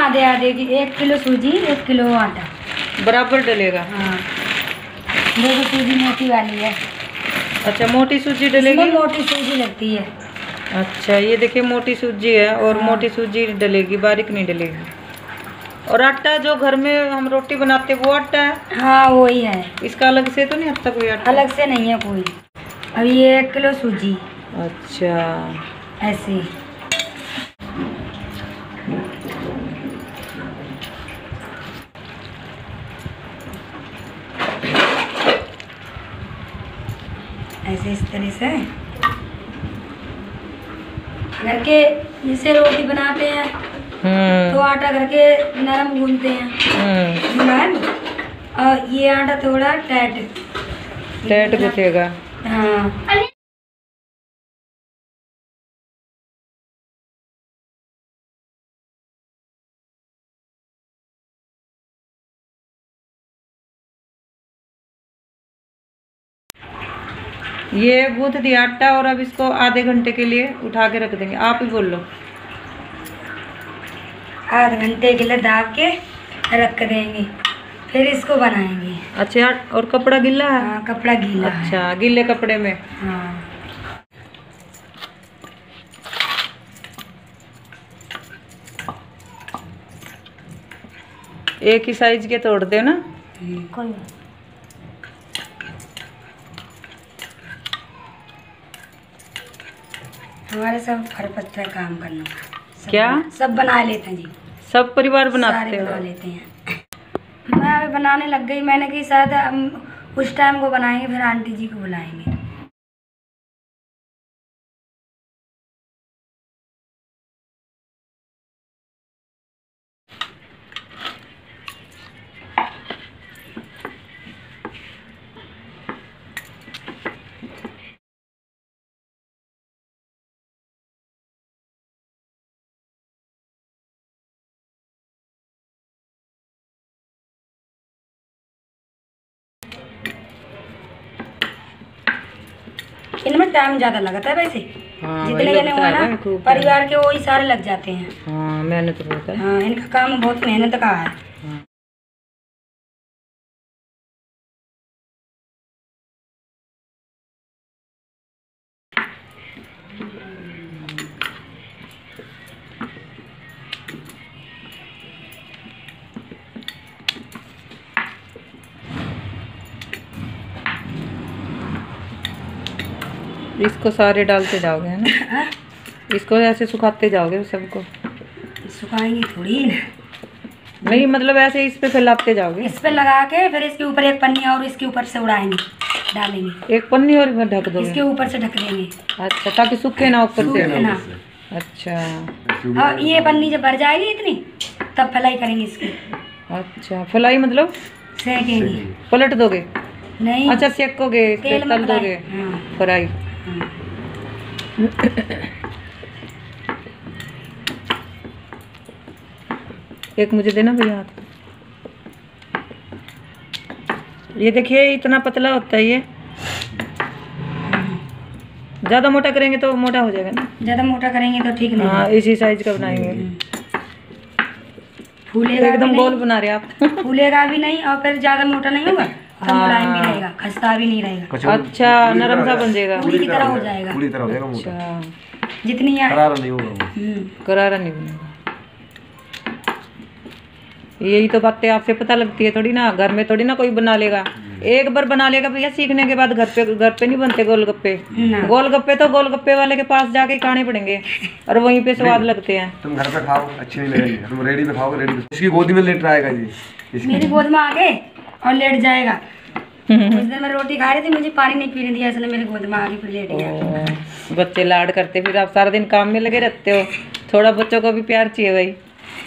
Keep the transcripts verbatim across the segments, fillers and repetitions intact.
आधे आधे की, एक किलो सूजी एक किलो आटा बराबर डलेगा। हाँ देखो सूजी मोटी वाली है। अच्छा मोटी सूजी डलेगी, मोटी सूजी लगती है। अच्छा ये देखिए मोटी सूजी है और हाँ। मोटी सूजी डलेगी, बारीक नहीं डलेगी। और आटा जो घर में हम रोटी बनाते हैं वो आटा है? हाँ वही है, इसका अलग से तो नहीं आता कोई आटा? अलग से नहीं है कोई। अब ये एक किलो सूजी। अच्छा ऐसे ऐसे इस तरह से घर के जैसे रोटी बनाते हैं तो आटा घर के नरम गूंथते हैं मुलायम, और ये आटा थोड़ा टाइट टाइट गूंथेगा। हाँ ये गूंथ दिया आटा और अब इसको आधे घंटे के लिए उठा के रख देंगे। आप ही बोल लो। आधे घंटे के लिए दाब के रख देंगे, फिर इसको बनाएंगे। अच्छा और कपड़ा गीला है? हाँ कपड़ा गीला है। अच्छा गीले कपड़े में। हाँ एक ही साइज के तोड़ते हो ना? कोई हमारे सब घर पत्ता काम करना सब क्या बना, सब बना लेते हैं जी, सब परिवार बनाते सारे बना हो? लेते हैं। मैं अभी बनाने लग गई, मैंने कि शायद हम उस टाइम को बनाएंगे फिर आंटी जी को बुलाएंगे। इनमें टाइम ज़्यादा लगता है वैसे। हाँ, जितने जने हुए ना परिवार के वही सारे लग जाते हैं। हाँ मेहनत बहुत है। हाँ इनका काम बहुत मेहनत का है। हाँ। इसको सारे डालते जाओगे है ना? इसको ऐसे सुखाते जाओगे सबको? सुखाएंगे थोड़ी ना, नहीं मतलब ऐसे इस पे फैलाते जाओगे? इस पे लगा के फिर इसके ऊपर एक पन्नी और इसके ऊपर से उड़ाएंगे, डालेंगे। एक पन्नी और फिर ढक दोगे? इसके ऊपर से ढक देंगे। अच्छा ताकि सूखे ना ऊपर से? सूखे ना। अच्छा और ये पन्नी जब भर जाएगी इतनी तब फलाई करेंगे इसकी। अच्छा फलाई मतलब सेकेंगे? पलट दोगे? नहीं। अच्छा सेकोगे, तेल तल दोगे? हाँ। फ्राई। हाँ। एक मुझे देना भैया हाथ। ये देखिए इतना पतला होता है ये। ज्यादा मोटा करेंगे तो मोटा हो जाएगा ना? ज्यादा मोटा करेंगे तो ठीक नहीं। हाँ इसी साइज का बनाएंगे। फूलेगा एकदम गोल बना रहे आप। फूलेगा भी नहीं और फिर ज्यादा मोटा नहीं होगा, तो मुलायम भी रहेगा, खस्ता भी नहीं रहेगा। अच्छा नरम सा बन जाएगा, पूरी की तरह हो जाएगा। पूरी तरह हो जाएगा। अच्छा जितनी करारा नहीं होगा। करारा नहीं बनेगा। यही तो बातें आपसे पता लगती है थोड़ी ना, घर में थोड़ी ना कोई बना लेगा। एक बार बना लेगा भैया, सीखने के बाद घर पे घर पे नहीं बनते गोलगप्पे। गोलगप्पे तो गोलगप्पे वाले के पास जाके खाने पड़ेंगे और वहीं पे स्वाद लगते हैं। तुम घर पे खाओ अच्छी नहीं लगेगी, तुम रेडी पे खाओगे। रेडी इसकी गोदी में लेट आएगा जी, मेरी गोद में आके और लेट जाएगा। उस दिन मैं रोटी खा रही थी, मुझे पानी नहीं पीने दिया, इसलिए मेरे गोद में आके फिर लेट गया। बच्चे लाड करते, फिर आप सारा दिन काम में लगे रहते हो, थोड़ा बच्चों को भी प्यार चाहिए भाई।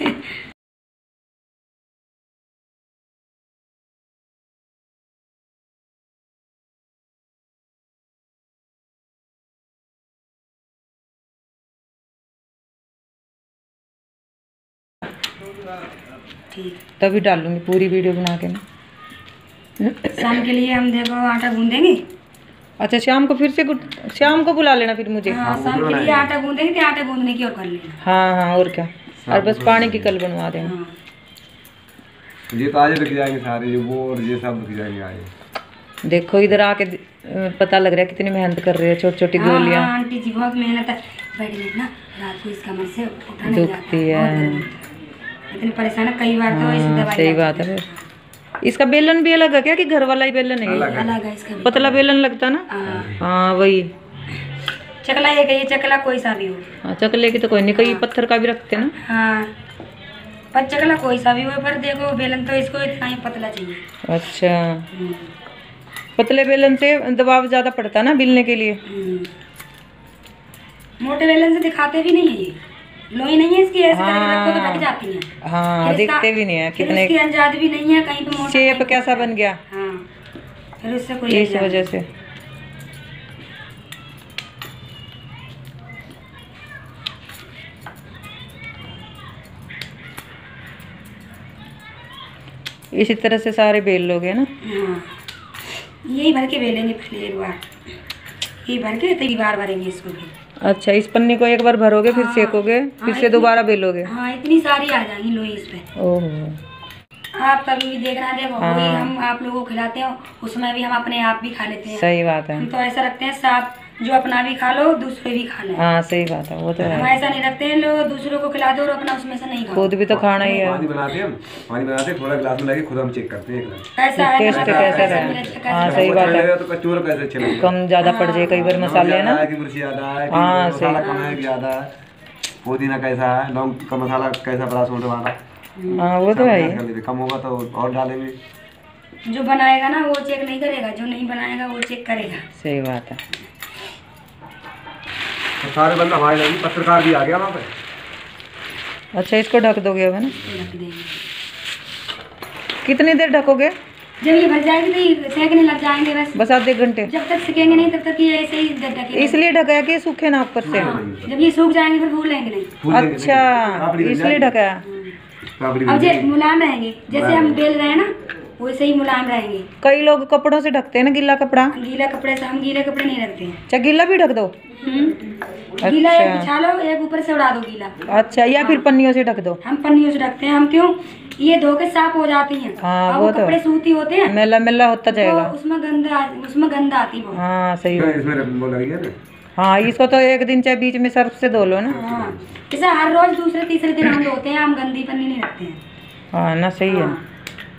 ठीक तभी डालूंगी पूरी वीडियो बना के ना। शाम के लिए हम देखो आटा गूंदेंगे। अच्छा शाम को फिर से शाम को बुला लेना फिर मुझे। हाँ शाम के लिए आटा गूंदेंगे तो आटा गूंदने की और कर लेना। हाँ हाँ और क्या। और बस पानी की कल बनवा देंगे। हाँ। ये तो आज बिक जाएंगे सारे, ये वो और ये सब बिक जाएंगे आज। देखो इधर आके अ, पता लग रहा है कितनी मेहनत कर रहे हैं, छोटी छोटी हाँ, गोलियां। हाँ, आंटी जी बहुत मेहनत है, बैठी ना रात को इस कमर से उठा नहीं जाता, दुखती है। बहुत दर्द होता है। इतनी परेशान है, कई बार तो इस हाँ, दवाई सही लगती बात है फिर। इसका बेलन भी अलग है क्या कि घर वाला ही बेलन है? अलग है। अलग है इसका भी। पतला बेलन लगता ना। हाँ, हाँ वही। चकला एक है, ये चकला कोई सा भी हो। हाँ चकले की तो कोई नहीं, कई पत्थर का भी रखते ना। हाँ, पर चकला कोई सा भी हो, पर देखो बेलन तो इसको इतना ही पतला चाहिए। अच्छा, हम्म, पतले बेलन से दबाव ज्यादा पड़ता ना बिलने के लिए। हम्म। मोटे बेलन से दिखाते भी नहीं है ये, लोई नहीं है इसकी, ऐसे करके रखो तो ढक जाती है। हाँ फिर इसका- दिखते भी नहीं है फिर कितने। इसकी अंजाद भी नहीं है कहीं पे मोटा। शेप कैसा बन गया हाँ, फिर उससे कोई इस अंजाद वजह से। इसी तरह से सारे बेल लोगे ना। हाँ, यही भर के बेलेंगे पहले एक बार, ये भर के तभी बार भरेंगे इसको भी। अच्छा, इस पन्नी को एक बार भरोगे फिर हाँ, सेकोगे फिर हाँ, से इतनी- दोबारा बेलोगे। हाँ, इतनी सारी आ जाएंगी लोई इस पे। ओहो, आप कभी भी देखना, देखो हाँ। वही हम आप लोगों को खिलाते हो, उसमें भी हम अपने आप भी खा लेते हैं। सही बात है। हम तो ऐसा रखते हैं साफ, जो अपना भी खा लो दूसरे भी खा लो। हाँ सही बात है, वो तो हम है। ऐसा नहीं रखते हैं, लोग दूसरों को खिला दो और अपना उसमें से नहीं खाओ। खुद भी तो खाना ही है। पानी बनाते हैं हम, पानी बनाते हैं, थोड़ा गिलास में लगे खुद हम चेक करते हैं एक ग्लास। कैसा है टेस्ट नमक, कैसा कैसा रहा? मिर्च, कैसा हाँ, नमक। सही बात है। तो कचौर कैसे अच्छे लगते हैं। कम ज्यादा पड़ जाए कई बार मसाले ना। ज्यादा है कि मिर्च ज्यादा है कि हाँ, मसाला सही। कम है कि ज्यादा है, पुदीना कैसा है, लौंग का मसाला कैसा पड़ा सूट वाला। हाँ वो तो है ही। कर लेते, कम होगा तो और डालेंगे। जो बनाएगा ना वो चेक नहीं करेगा, जो नहीं बनाएगा वो चेक करेगा। सही बात है। तो सारे बंदा हमारे लगे, पत्रकार भी आ गया वहाँ पे। अच्छा, इसको ढक दोगे अब है ना? इसको रख देंगे। कितनी देर ढकोगे? जब ये भर जाएगी तो ये सेकने लग जाएंगे बस। बस आधे घंटे। जब तक सेकेंगे नहीं तब तक ये ऐसे ही ढके। इसलिए ढकाया कि सूखे ना ऊपर से। हाँ, जब ये सूख जाएंगे फिर भूलेंगे नहीं। फूलेंगे नहीं। अच्छा, पापड़ी बन इसलिए जाएगी। ढकाया। पापड़ी अब बन जे जाएगी। मुलायम रहेंगे, जैसे हम बेल रहे हैं ना वैसे ही मुलायम रहेंगे। कई लोग कपड़ों से ढकते हैं ना, गीला कपड़ा। गीला कपड़े से हम गीले कपड़े नहीं रखते हैं। अच्छा, गीला भी ढक दो। हम्म। गीला एक अच्छा। बिछा लो, एक ऊपर से उड़ा दो गीला। अच्छा, या फिर पन्नियों से ढक दो। हम पन्नियों से रखते हैं, हम क्यों, ये धो के साफ हो जाती हैं। हाँ, और वो वो तो कपड़े सूती होते हैं मेला मेला होता तो जाएगा। उसमें गंदा उसमें गंद आती है। हाँ सही बात। इसमें वो लगी है ना। हाँ, इसको तो एक दिन चाहे बीच में सर्फ से धो लो ना। हाँ, जैसे हर रोज दूसरे तीसरे दिन हम धोते हैं, हम गंदी पन्नी नहीं रखते हैं। हाँ ना, सही है। हाँ।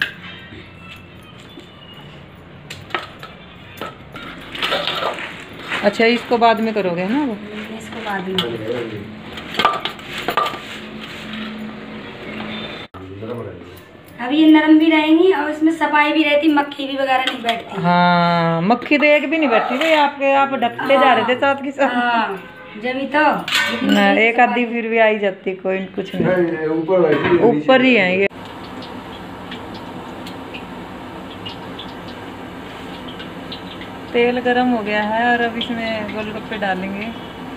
अच्छा, इसको बाद में करोगे ना वो? इसको बाद में अब ये नरम भी रहेंगी और इसमें सफाई भी रहती, मक्खी भी वगैरह नहीं बैठती। हाँ, मक्खी तो एक भी नहीं बैठी भाई, आपके आप ढकते जा रहे थे साथ की साथ। हाँ, जब ही तो लेकिन ना, ये एक आधी फिर भी आई जाती, कोई कुछ नहीं। नहीं, ऊपर बैठी है, ऊपर ही है ये। तेल गरम हो गया है और अब इसमें गोलगप्पे डालेंगे।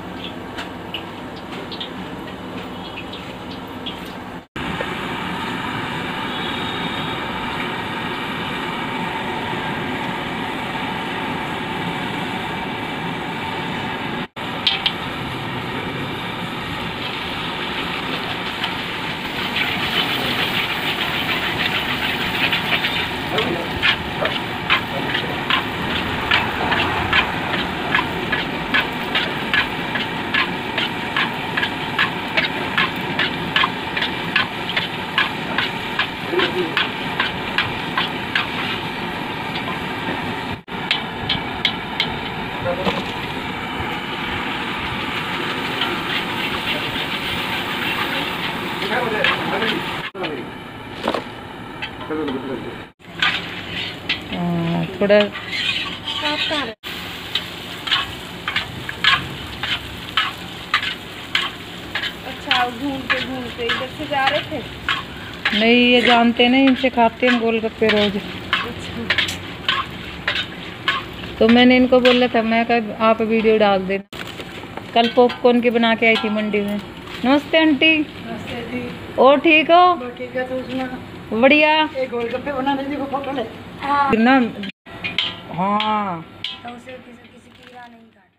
हाँ, थोड़ा अच्छा, घूमते घूमते इधर से जा रहे थे। नहीं, ये जानते नहीं, इनसे खाते हैं गोलगप्पे रोज। तो मैंने इनको बोला था, मैं कहा आप वीडियो डाल देना। कल पॉपकॉर्न की बना के आई थी मंडी में। नमस्ते आंटी। और ठीक हो? ठीक है, तो उसमें बढ़िया। एक गोलगप्पे बनाने की फोटो ले। हाँ, ना हाँ, तो उसे किसी किसी कीड़ा नहीं काटा।